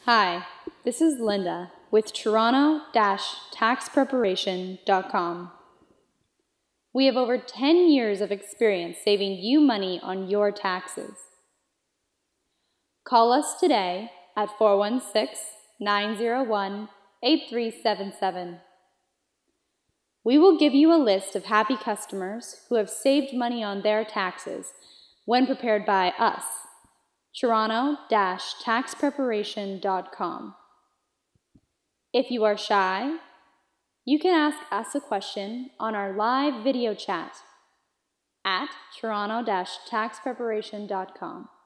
Hi, this is Linda with Toronto-taxpreparation.com. We have over 10 years of experience saving you money on your taxes. Call us today at 416-901-8377. We will give you a list of happy customers who have saved money on their taxes when prepared by us, Toronto-taxpreparation.com. If you are shy, you can ask us a question on our live video chat at Toronto-taxpreparation.com.